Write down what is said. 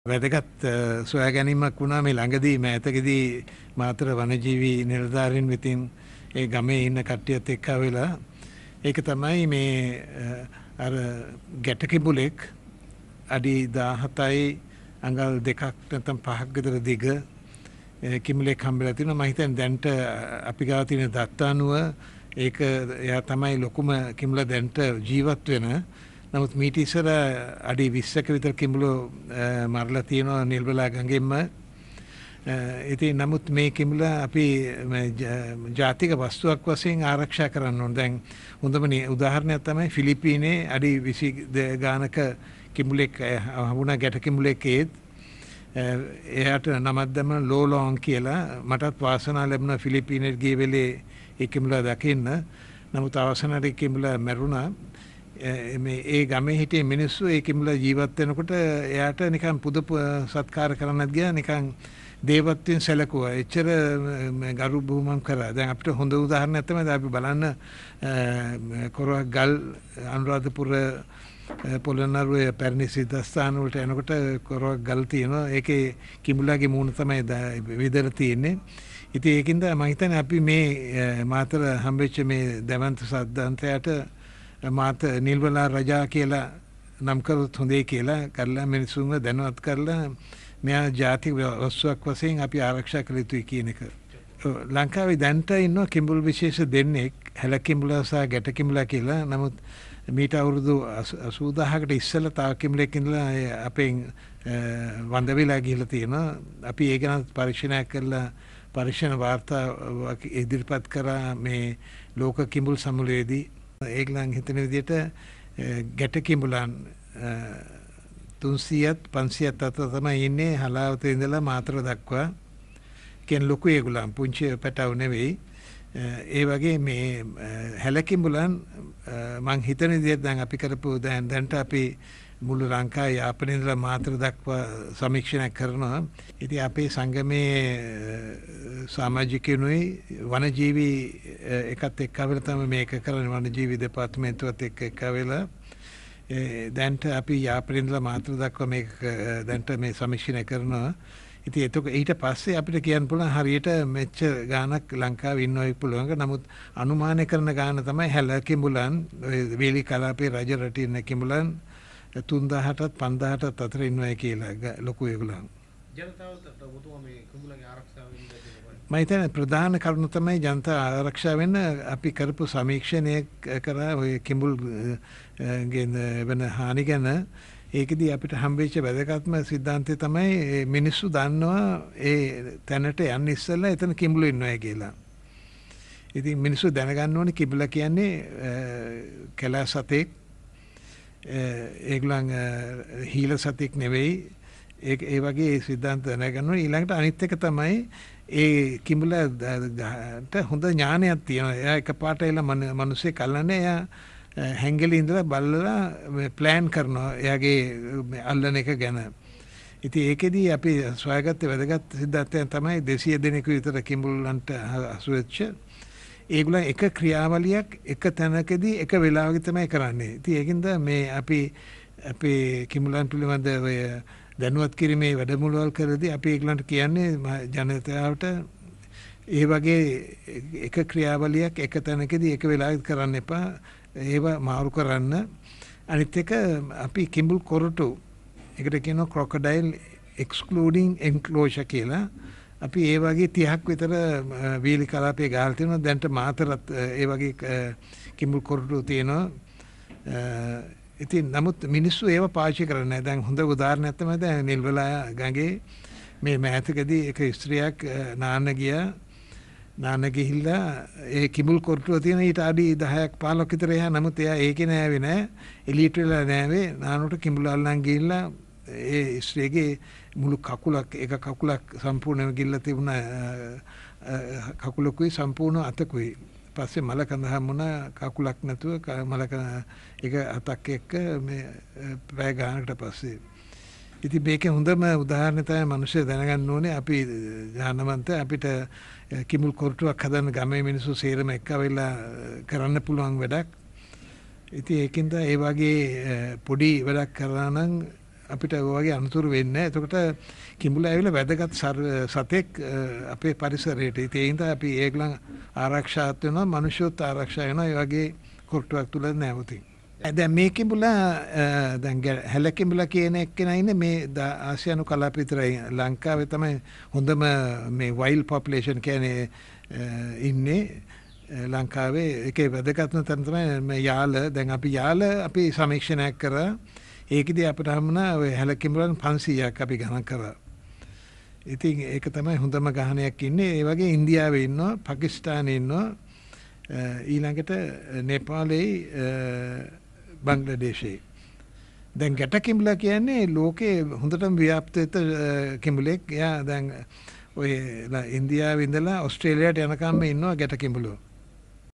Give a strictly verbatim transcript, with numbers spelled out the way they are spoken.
වැදගත් සොයා ගැනීමක් වුණා මේ ළඟදී මෑතකදී මාතර වනජීවි නිලධාරීන් විසින් ඒ ගමේ ඉන්න කට්ටියත් එක්ක වෙලා ඒක තමයි මේ අර ගැට කිඹුලෙක් අඩි දාහතයි අඟල් දෙකක් නැත්නම් පහක් විතර දිග කිඹුලෙක් හම්බෙලා තිනවා. මම හිතන්නේ දැන්ට අපි ගාව තියෙන දත්ත අනුව ඒක එයා තමයි ලොකුම කිඹුලා දැන්ට ජීවත් වෙන. නමුත් මීට ඉස්සර අඩි විස්සක විතර කිඹුලෝ මරලා තියෙනවා නිල්බලා ගඟෙන්ම. ඉතින් නමුත් මේ කිඹුලා අපි ජාතික වස්තුවක් වශයෙන් ආරක්ෂා කරන්න ඕන. දැන් හොඳම උදාහරණයක් තමයි ෆිලිපීනේ අඩි විසි ගානක කිඹුලෙක් වුණා ගැට කිඹුලෙක් ඒත් එයාට නමක් දැම්මම ලෝලෝන් කියලා. මටත් වාසනාව ලැබුණා ෆිලිපීනේට ගිය වෙලේ ඒ කිඹුලා දකින්න. නමුත් අවසානයේ කිඹුලා මැරුණා. මේ ඒ ගමේ හිටිය මිනිස්සු ඒ කිඹුලා ජීවත් වෙනකොට එයාට නිකන් පුද සත්කාර කරන්නත් ගියා නිකන් දේවත්වයෙන් සැලකුවා. එච්චර ගරු බුහුමන් කරා. දැන් අපිට හොඳ උදාහරණයක් තමයි අපි බලන්න කොරවක් ගල් අනුරාධපුර පොළොන්නරුවේ පැරණි සිද්ධාස්ථාන වලට එනකොට කොරවක් ගල් තියෙනවා. ඒකේ කිඹුලාගේ මූණ තමයි විදලා තියෙන්නේ. ඉතින් ඒකින්ද මම හිතන්නේ අපි මේ මාතර හම්බෙච්ච මේ දැවන්ත සද්දාන්තයට මාත නිල්වලා රජා කියලා නම් කරොත් හොඳේ කියලා කරලා මිනිසුන්ව දැනුවත් කරලා මෙයා ජාතික වස්තුවක් වශයෙන් අපි ආරක්ෂා කළ යුතුයි කියන එක. ලංකාවේ දැන්ට ඉන්නවා කිඹුල් විශේෂ දෙන්නෙක් හැල කිඹුලා සහ ගැට කිඹුලා කියලා. නමුත් මීට අවුරුදු අසූදාහකට ඉස්සෙල්ලා තා කිඹුලෙක් ඉඳලා අපෙන් වඳ වෙලා ගිහිල්ලා තියෙනවා. අපි ඒ ගැන පරීක්ෂණයක් කරලා පරීක්ෂණ වාර්තා ඉදිරිපත් කරා මේ ලෝක කිඹුල් සමුළුවේදී. ඒගොල්ලන් හිතන විදිහට ගැට කිඹුලන් තුන්සියයක් පන්සියයක් අතර තමයි ඉන්නේ හලාවතේ ඉඳලා මාතර දක්වා. කියන ලොකු ඒගොල්ලන් පුංචි පැටව නෙවෙයි. ඒ වගේ මේ හැල කිඹුලන් මං හිතන විදිහට දැන් අපි කරපු දැන් දැන්ට අපි මුළු ලංකාවේ යාපනයේ ඉඳලා මාතර දක්වා සමීක්ෂණයක් කරනවා. ඉතින් අපේ සංගමේ සමාජිකයනුයි වනජීවි එකත් එක්කවෙලා තමයි මේක කරන්නේ. වනජීවි දෙපාර්තමේන්තුවත් එක්ක එක්කවෙලා දැන්ට අපි යාපනයේ ඉඳලා මාතර දක්වා මේක දැන්ට මේ සමීක්ෂණය කරනවා. ඉතින් ඒක ඊට පස්සේ අපිට කියන්න පුළුවන් හරියට මෙච්ච ගානක් ලංකාවේ ඉන්නවයි පුළුවන්. නමුත් අනුමානය කරන ගාන තමයි හැල කිඹුලන් වේලි කලාපේ රජ රටේ ඉන්න කිඹුලන් තුන්දාහටත් පන්දාහටත් අතර ඉන්නවා කියලා ලොකු ඒගොල්ලන්. ජනතාවට ඔබතුමා මේ කිඹුලගේ ආරක්ෂාව වෙන්න මම හිතන්නේ ප්‍රධාන කරුණ තමයි ජනතා ආරක්ෂා වෙන්න අපි කරපු සමීක්ෂණය කරා ඔය කිඹුල් ගෙන වෙන හානි ගැන. ඒකදී අපිට හම්බෙච්ච වැදගත්ම සිද්ධාන්තය තමයි මිනිස්සු දන්නවා ඒ තැනට යන්න ඉස්සෙල්ලා එතන කිඹුලු ඉන්නවා කියලා. ඉතින් මිනිස්සු දැනගන්න ඕනේ කිඹුලා කියන්නේ කැලා සතෙක්. ඒගොල්ලන් හීල සතෙක් නෙවෙයි. ඒ ඒ වගේ සිද්ධාන්ත දැනගන්න ඕනේ. ඊළඟට අනිත් එක තමයි ඒ කිඹුලාට හොඳ ඥානයක් තියෙනවා. එයා එකපාරට එලා මිනිස්සේ කල්ලානේ එයා හැංගිලි ඉඳලා බලලා ප්ලෑන් කරනවා එයාගේ අල්ලන එක ගැන. ඉතින් ඒකෙදී අපි සොයාගත්ත වැදගත් සිද්ධාන්තය තමයි දෙසිය දෙනෙකු විතර කිඹුලන්ට හසු වෙච්ච. ඒගොල්ලන් එක ක්‍රියාවලියක් එක තැනකදී එක වෙලාවක තමයි කරන්නේ. ඉතින් ඒකින්ද මේ අපි අපේ කිඹුලන් පිළිබඳ ඔය දැනුවත් කිරීමේ වැඩමුළුවල් කරදී අපි ඒගොල්ලන්ට කියන්නේ ජනතාවට ඒ වගේ එක ක්‍රියාවලියක් එක තැනකදී එක වෙලාවක කරන්න එපා. ඒවා මාරු කරන්න. අනිත් එක අපි කිඹුල් කොරටු ඒකට කියනවා crocodile excluding enclosure කියලා. අපි ඒ වගේ තිහක් විතර වීලි කලාපයේ ගහලා තියෙනවා. දැන්ට මාතරත් ඒ වගේ කිඹුල් කොරටු තියෙනවා. ඉතින් නමුත් මිනිස්සු ඒව පාවිච්චි කරන්නේ නැහැ. දැන් හොඳ උදාහරණයක් තමයි දැන් නිල්වලා ගඟේ මේ මෑතකදී එක ස්ත්‍රියක් නාන්න ගියා. නාන්න ගිහිල්ලා ඒ කිඹුල් කොරටුව තියෙන ඊට අඩි දහයක් පහළොක් විතර එහා. නමුත් එයා ඒකේ නෑවේ නෑ. එලියට වෙලා නෑවේ. නානට කිඹුල අල්ලන් ගිහිල්ලා ඒ ස්ත්‍රියගේ මුළු කකුලක් එක කකුලක් සම්පූර්ණයෙන්ම ගිල්ල තිබුණා. කකුලකුයි සම්පූර්ණ අතකුයි. පස්සේ මල කඳ හම්බුණා කකුලක් නැතුව මල එක අතක් එක්ක මේ පැය ගානකට පස්සේ. ඉතින් මේකේ හොඳම උදාහරණය තමයි මිනිස්සු දැනගන්න ඕනේ අපි ඥානවන්ත අපිට කිඹුල් කොරටුවක් හදන්න ගමේ මිනිස්සු සේරම එක්ක වෙලා කරන්න පුළුවන් වැඩක්. ඉතින් ඒකින්ද ඒ වගේ පොඩි වැඩක් කරා නම් අපිට වගේ අනතුරු වෙන්නේ. එතකොට කිඹුලා ඇවිල්ලා වැදගත් සතෙක් අපේ පරිසරයට. ඒ හින්දා අපි ඒගොල්ලන් ආරක්ෂාත් වෙනවා, මිනිස්සුත් ආරක්ෂා වෙනවා. ඒ වගේ කොට්ටුවක් තුල නැවතින්. දැන් මේ කිඹුලා දැන් හැල කිඹුලා කියන එක්කෙනා ඉන්නේ මේ ආසියානු කලාප විතරයි. ලංකාවේ තමයි හොඳම මේ වයිල්ඩ් පොපුලේෂන් කියන්නේ ඉන්නේ. ලංකාවේ ඒකේ වැදගත්ම තැන තමයි මේ යාල. දැන් අපි යාල අපි සමීක්ෂණයක් කරා. ඒකෙදී අපිට හම්බුණා ඔය හැල කිඹුලන් පන්සීයක් අපි ගණන් කරා. ඉතින් ඒක තමයි හොඳම ගහණයක් ඉන්නේ. ඒ වගේ ඉන්දියාවේ ඉන්නවා, පාකිස්තානයේ ඉන්නවා, ඊළඟට නේපාලයේ, බංග්ලාදේශයේ. දැන් ගැට කිඹුලා කියන්නේ ලෝකේ හොඳටම ව්‍යාප්ත වෙච්ච කිඹුලෙක්. එයා දැන් ඔය ඉන්දියාවේ ඉඳලා ඕස්ට්‍රේලියාවට යනකම් ඉන්නවා ගැට කිඹුලෝ.